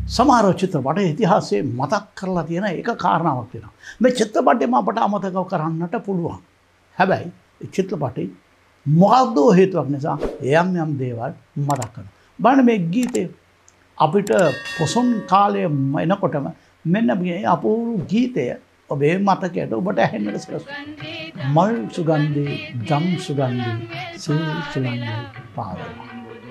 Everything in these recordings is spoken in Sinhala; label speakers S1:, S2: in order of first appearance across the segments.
S1: සමහර චිත්‍රපට ඉතිහාසයේ මතක් කරලා තියෙන එක කාරණාවක් තියෙනවා. මේ චිත්‍රපටෙම අපට අමතක කරන්නට පුළුවන්. හැබැයි ඒ චිත්‍රපටේ මොකක්ද හේතුවක් නිසා යම් යම් දේවල් මතක් කරනවා. බලන්න මේ ගීතේ අපිට පොසොන් කාලය එනකොටම මෙන්න මේ අපූර්ව ගීතය ඔබේ මතකයට ඔබට ඇහෙන්නට සලස්වනවා. මල් සුගන්ධේ දම් සුගන්ධේ සිල් සුගන්ධේ පාදවා.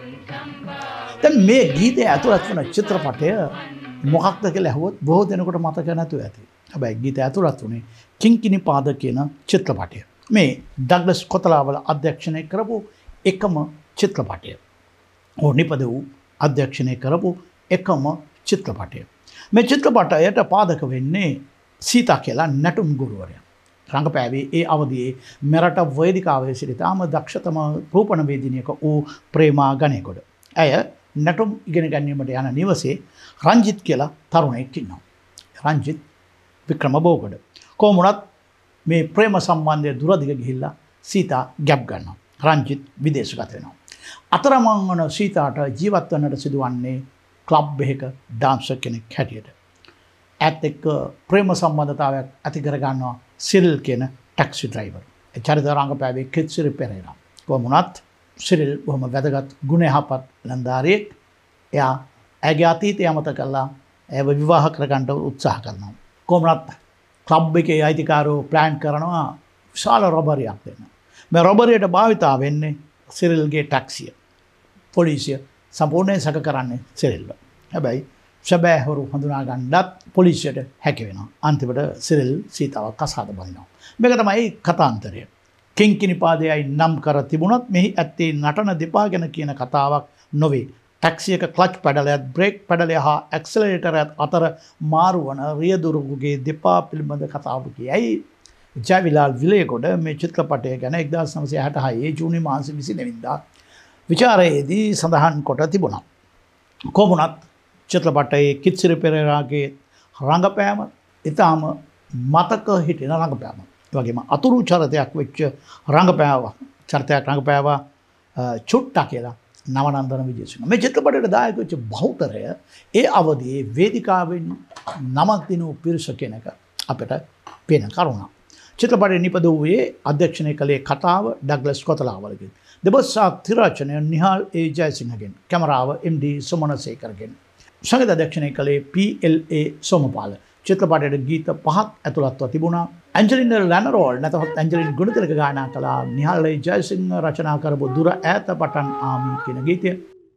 S1: දැන් මේ ගීතය ඇතුළත් වන චිත්‍රපටය මොකක්ද කියලා ඇහුවොත් බොහෝ දෙනෙකුට මතක නැතුව ඇති. හැබැයි ගීතය ඇතුළත් වුණේ කිංකිණි පාද කියන චිත්‍රපටය. මේ ඩග්ලස් කොතලාවල අධ්‍යක්ෂණය කරපු එකම චිත්‍රපටය. නිපද වූ අධ්‍යක්ෂණය කරපු එකම චිත්‍රපටය. මේ චිත්‍රපටයට පාදක වෙන්නේ සීතා කියලා නැටුම් ගුරුවරයා. රංගපෑවේ ඒ අවදියේ මෙරට වේදිකාවේ සිට තාම දක්ෂතම රූපණ වේදිනියක වූ ප්‍රේමා ගණේගොඩ. ඇය නැටුම් ඉගෙන ගැනීමට යන නිවසේ රංජිත් කියලා තරුණයෙක් ඉන්නවා. රංජිත් වික්‍රමබෝගොඩ. කොහොම වුණත් මේ ප්‍රේම සම්බන්ධය දුරදිග ගිහිල්ලා සීතා ගැප් ගන්නවා. රංජිත් විදේශගත වෙනවා. අතරමං වන සීතාට ජීවත් වන්නට සිදුවන්නේ ක්ලබ් එකක ඩාන්සර් කෙනෙක් හැටියට. ඇත් එක්ක ප්‍රේම සම්බන්ධතාවයක් ඇති කර ගන්නවා සිරිල් කියන ටැක්සි ඩ්‍රයිවර්. ඒ චරිත රංගපෑවේ කිත්සිරි පෙරේරා. කොහොම වුණත් සිරිල් බොහොම වැදගත් ගුණ යහපත් ලන්දාරියෙක්. එයා ඇගේ අතීතය අමතක කරලා ඇයව විවාහ කරගන්න උත්සාහ කරනවා. කොහොම වුණත් ක්ලබ් එකේ අයිතිකාරෝ ප්ලෑන් කරනවා විශාල රොබරියක් දෙන්න. මේ රොබරියට භාවිතා වෙන්නේ සිරිල්ගේ ටැක්සිය. පොලිසිය සම්පූර්ණයෙන් සැක කරන්නේ සිරිල්ව. හැබැයි සැබෑ හොරු හඳුනා ගන්නත් පොලිසියට හැකි වෙනවා. අන්තිමට සිරිල් සීතාව කසාද බඳිනවා. මේක තමයි කතාන්තරය. කිංකිණි පාදයයි නම් කර තිබුණත් මෙහි ඇත්තේ නටන දෙපා ගැන කියන කතාවක් නොවේ. ටැක්සියක ක්ලච් පැඩලයත් බ්‍රේක් පැඩලය හා ඇක්සලරේටරයත් අතර මාරුවන රියදුරුගේ දෙපා පිළිබඳ කතාවකි. ඇයි ජයවිලාල් විලේගොඩ මේ චිත්‍රපටය ගැන 1966 ජූනි මාස 29 වෙනිදා විචාරයේදී සඳහන් කොට තිබුණා. කොහොම වුණත් චිත්‍රපටයේ කිත්සිරි පෙරේරාගේ රංගපෑම ඉතාම මතක හිටින රංගපෑම. ඒ වගේම අතුරු චරිතයක් වෙච්ච චරිතයක් රංගපෑවා චුට්ටා කියලා නවනන්දන විජේසිංහ. මේ චිත්‍රපටයට දායක වෙච්ච බහුතරය ඒ අවදියේ වේදිකාවෙන් නමක් දිනු පිරිස කෙනෙක් අපිට පේන කරුණා. චිත්‍රපටයේ නිපදවුවේ අධ්‍යක්ෂණය කළේ කතාව ඩග්ලස් කොතලාවලගෙන්. දෙබස්සා තිරචනය නිහාල් ඒ ජයසිංහගෙන්. කැමරාව MD සුමනසේකරගෙන්. සංගීත අධ්‍යක්ෂණය කළේ PLA සෝමපාල. චිත්‍රපටයේ ගීත 5ක් ඇතුළත්ව තිබුණා. ඇන්ජලින ලැනරෝල් නැතහොත් ඇන්ජලින් ගුණතිලක ගායනා කළා. නිහාල් ඒ ජයසිංහ රචනා කරපු දුර ඈත පටන් ආමි කියන ගීතය.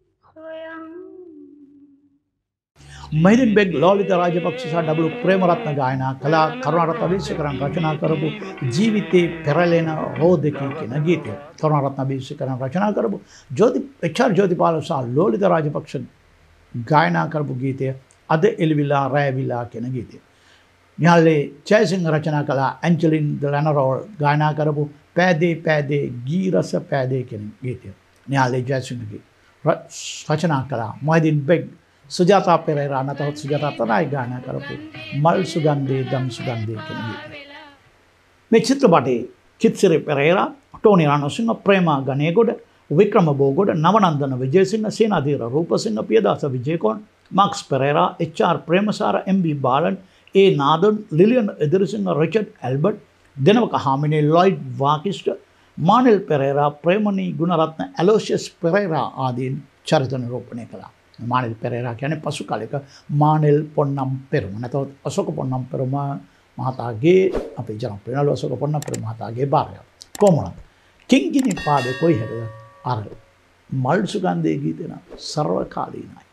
S1: මහිදින් බෙග් ලෝලිත රාජපක්ෂ සහ ඩබ්ලිව් ප්‍රේමරත්න ගායනා කළා. කරුණාරත්න අබේසේකරන් රචනා කරපු ජීවිතේ පෙරලෙන රෝදකී කියන ගීතය. කරුණාරත්න අබේසේකරන් රචනා කරපු ජෝතිපාල සහ ලෝලිත රාජපක්ෂ ගායනා කරපු ගීතය අද එළිවිලා රැවිලා කියන ගීතය. නිහාල්ේ ජයසිංහ රචනා කළා. ඇන්ජලින් ලැනරෝල් ගායනා කරපු පෑදේ පෑදේ ගීරස පෑදේ කියන ගීතය. නිහාල්ේ ජයසිංහගේ රචනා කළා. මහිදින් බෙග් සුජාතා පෙරේරා නැතහොත් සුජාතා තනයි ගායනා කරපු මල් සුගන්ධේ දම් සුගන්ධේ කියන ගීතය. මේ චිත්‍රපටයේ Kithsiri Perera, Tony Ranasinghe, Prema Ganegoda, Wickrama Bogoda, Nawanandana Wijesinghe, Senadheera Rupasinghe, Piyadasa Wijekoon, Marks Perera, HR Premasara, MB Balan, A Nadan, Lilian Edirisinghe, Richard Albert, Denawaka Hamine, Lloyd වාකිස්ට, මානෙල් පෙරේරා, ප්‍රේමනී ගුණරත්න, ඇලෝසියස් පෙරේරා ආදීන් චරිත නිරූපණය කළා. මානෙල් පෙරේරා කියන්නේ පසු කාලයක මානෙල් පොන්නම් පෙරුම නැතහොත් අශෝක පොන්නම් පෙරුම මහතාගේ අපේ ජනප්‍රිය නළුව අශෝක පොන්නම් පෙරුම මහතාගේ භාර්යාව. කොහොමද කිංකිණි පාදේ කොයි හැටද අර මල් සුගන්ධයේ ගීතේ නම් සර්වකාලීනයි.